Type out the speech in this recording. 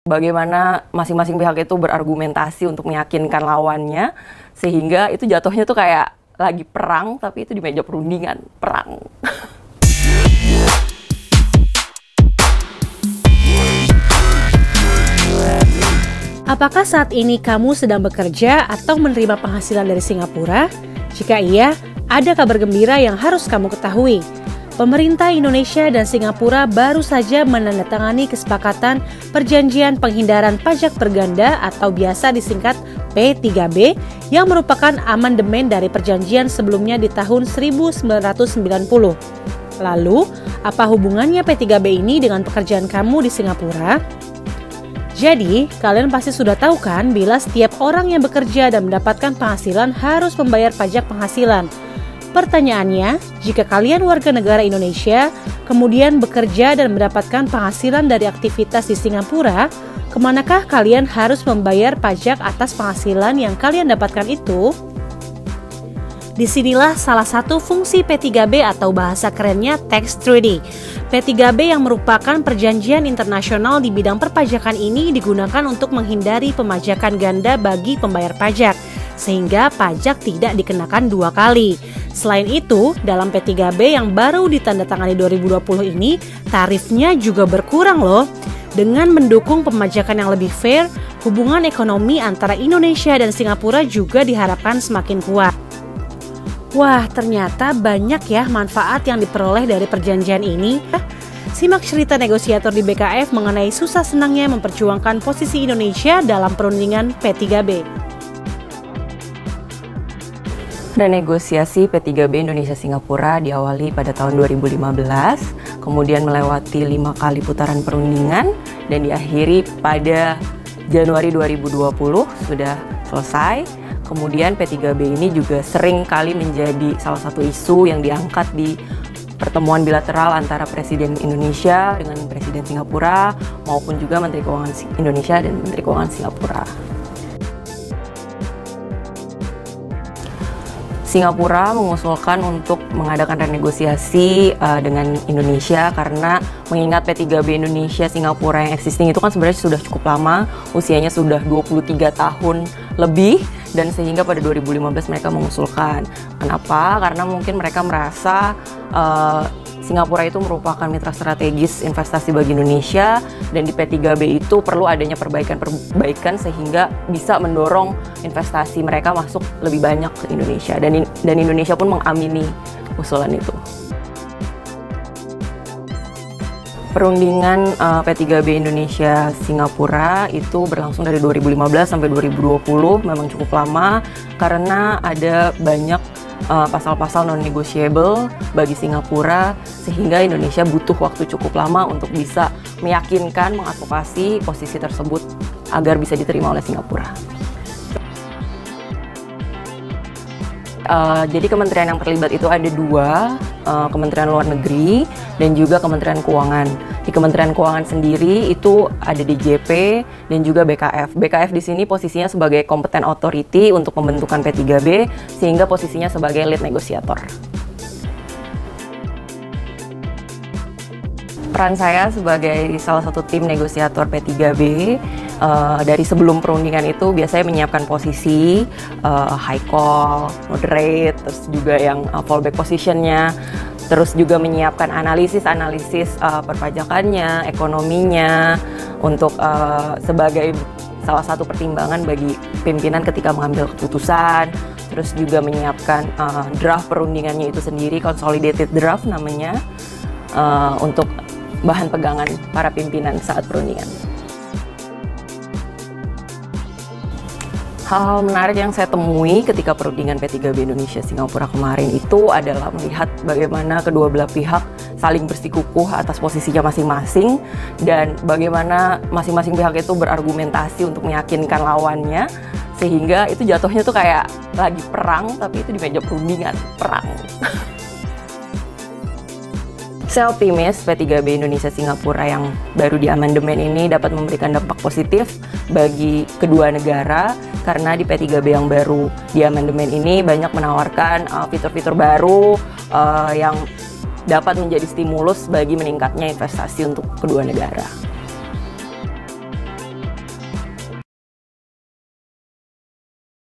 Bagaimana masing-masing pihak itu berargumentasi untuk meyakinkan lawannya, sehingga itu jatuhnya tuh kayak lagi perang, tapi itu di meja perundingan, perang. Apakah saat ini kamu sedang bekerja atau menerima penghasilan dari Singapura? Jika iya, ada kabar gembira yang harus kamu ketahui. Pemerintah Indonesia dan Singapura baru saja menandatangani kesepakatan Perjanjian Penghindaran Pajak Berganda atau biasa disingkat P3B yang merupakan amandemen dari perjanjian sebelumnya di tahun 1990. Lalu, apa hubungannya P3B ini dengan pekerjaan kamu di Singapura? Jadi, kalian pasti sudah tahu kan bila setiap orang yang bekerja dan mendapatkan penghasilan harus membayar pajak penghasilan. Pertanyaannya, jika kalian warga negara Indonesia, kemudian bekerja dan mendapatkan penghasilan dari aktivitas di Singapura, kemanakah kalian harus membayar pajak atas penghasilan yang kalian dapatkan itu? Disinilah salah satu fungsi P3B atau bahasa kerennya Tax Treaty. P3B yang merupakan perjanjian internasional di bidang perpajakan ini digunakan untuk menghindari pemajakan ganda bagi pembayar pajak, sehingga pajak tidak dikenakan dua kali. Selain itu, dalam P3B yang baru ditandatangani 2020 ini, tarifnya juga berkurang loh. Dengan mendukung pemajakan yang lebih fair, hubungan ekonomi antara Indonesia dan Singapura juga diharapkan semakin kuat. Wah, ternyata banyak ya manfaat yang diperoleh dari perjanjian ini. Simak cerita negosiator di BKF mengenai susah senangnya memperjuangkan posisi Indonesia dalam perundingan P3B. Renegosiasi P3B Indonesia-Singapura diawali pada tahun 2015, kemudian melewati 5 kali putaran perundingan, dan diakhiri pada Januari 2020 sudah selesai. Kemudian P3B ini juga sering kali menjadi salah satu isu yang diangkat di pertemuan bilateral antara Presiden Indonesia dengan Presiden Singapura maupun juga Menteri Keuangan Indonesia dan Menteri Keuangan Singapura. Singapura mengusulkan untuk mengadakan renegosiasi dengan Indonesia karena mengingat P3B Indonesia Singapura yang existing itu kan sebenarnya sudah cukup lama, usianya sudah 23 tahun lebih, dan sehingga pada 2015 mereka mengusulkan. Kenapa? Karena mungkin mereka merasa Singapura itu merupakan mitra strategis investasi bagi Indonesia, dan di P3B itu perlu adanya perbaikan sehingga bisa mendorong investasi mereka masuk lebih banyak ke Indonesia, dan Indonesia pun mengamini usulan itu. Perundingan P3B Indonesia Singapura itu berlangsung dari 2015 sampai 2020, memang cukup lama karena ada banyak pasal-pasal non-negotiable bagi Singapura, sehingga Indonesia butuh waktu cukup lama untuk bisa meyakinkan, mengadvokasi posisi tersebut agar bisa diterima oleh Singapura. Jadi kementerian yang terlibat itu ada 2, Kementerian Luar Negeri dan juga Kementerian Keuangan. Di Kementerian Keuangan sendiri itu ada DJP dan juga BKF. BKF di sini posisinya sebagai competent authority untuk pembentukan P3B, sehingga posisinya sebagai lead negosiator. Peran saya sebagai salah satu tim negosiator P3B dari sebelum perundingan itu biasanya menyiapkan posisi high call, moderate, terus juga yang fallback positionnya, terus juga menyiapkan analisis perpajakannya, ekonominya, untuk sebagai salah satu pertimbangan bagi pimpinan ketika mengambil keputusan. Terus juga menyiapkan draft perundingannya itu sendiri, consolidated draft namanya, untuk bahan pegangan para pimpinan saat perundingan. Hal-hal menarik yang saya temui ketika perundingan P3B Indonesia Singapura kemarin itu adalah melihat bagaimana kedua belah pihak saling bersikukuh atas posisinya masing-masing, dan bagaimana masing-masing pihak itu berargumentasi untuk meyakinkan lawannya, sehingga itu jatuhnya tuh kayak lagi perang, tapi itu di meja perundingan, perang. Saya optimis P3B Indonesia Singapura yang baru di amandemen ini dapat memberikan dampak positif bagi kedua negara, karena di P3B yang baru di amandemen ini banyak menawarkan fitur-fitur baru yang dapat menjadi stimulus bagi meningkatnya investasi untuk kedua negara.